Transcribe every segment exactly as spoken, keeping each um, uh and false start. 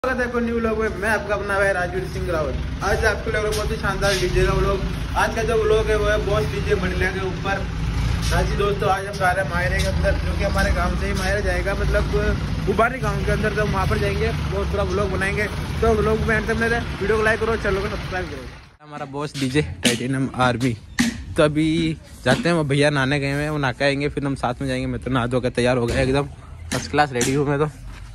New vlog में मैं आपका अपना भाई राजवीर सिंह रावत। आज आपको लग रहा है बहुत ही शानदार डीजे का व्लॉग। आज का जो व्लॉग है वो है बॉस डीजे मंडलिया के ऊपर। राजी दोस्तों, आज हम जा रहे हैं मायरे के अंदर, जो कि हमारे गांव से ही मायरे जाएगा, मतलब उबारी गांव के अंदर। तो वहाँ पर जाएंगे, बहुत पूरा व्लॉग बनाएंगे। तो व्लॉग में एंड तक मेरे वीडियो को लाइक करो, चैनल को सब्सक्राइब करो। हमारा बॉस डीजे टाइटेनियम आर्मी। तो अभी जाते हैं, वो भैया नहाने गए हैं, वो नहा के आएंगे, फिर हम साथ में जाएंगे। मैं तो नहा धो के तैयार हो गया, एकदम फर्स्ट क्लास रेडी हूँ मैं। तो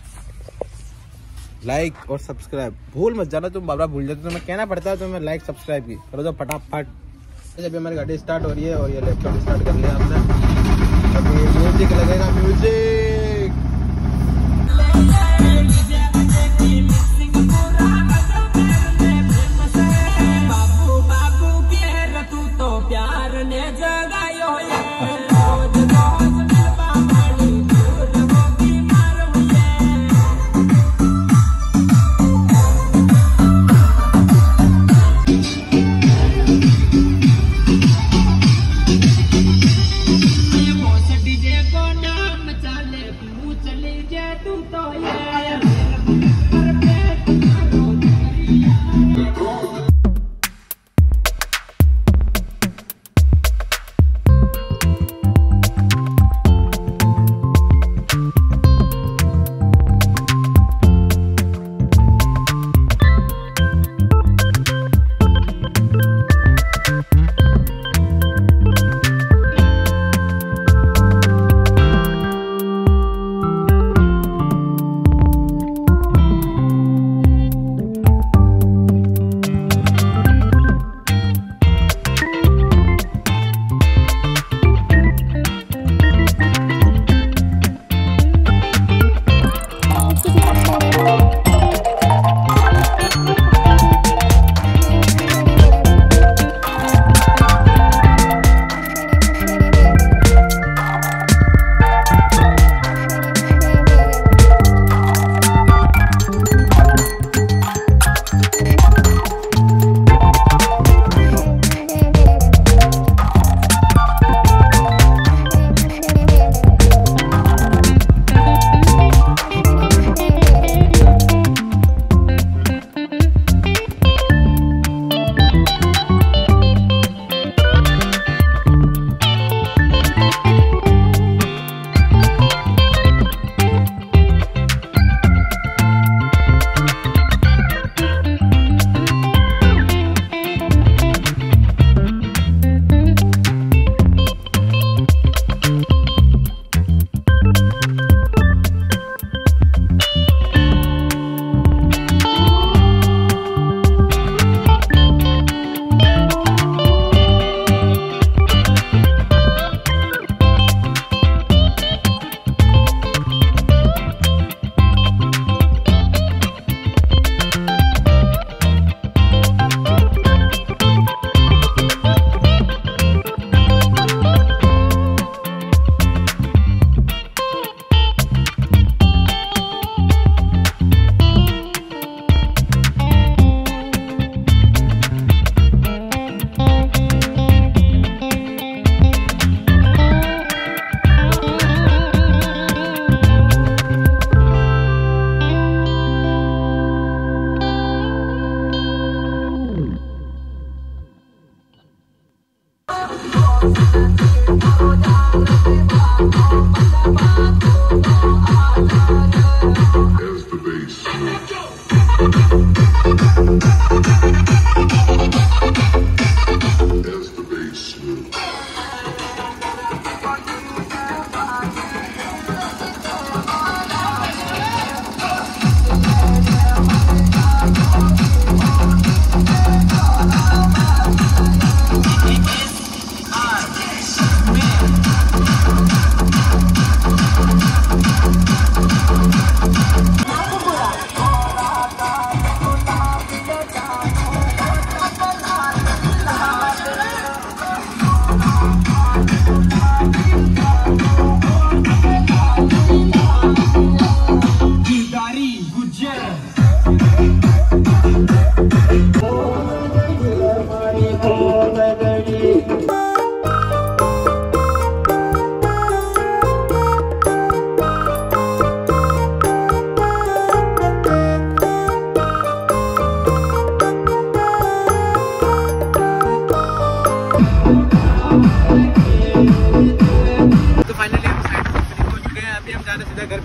लाइक और सब्सक्राइब भूल मत जाना, तुम बाबा भूल जाते, तुम्हें कहना पड़ता है, तो मैं लाइक सब्सक्राइब की करो तो फटाफट। जब हमारी गाड़ी स्टार्ट हो रही है और ये लैपटॉप स्टार्ट कर लिया हमने, अभी म्यूजिक लगेगा, म्यूजिक। बाबू बाबू के तू तो प्यार ने जगायो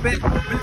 पे।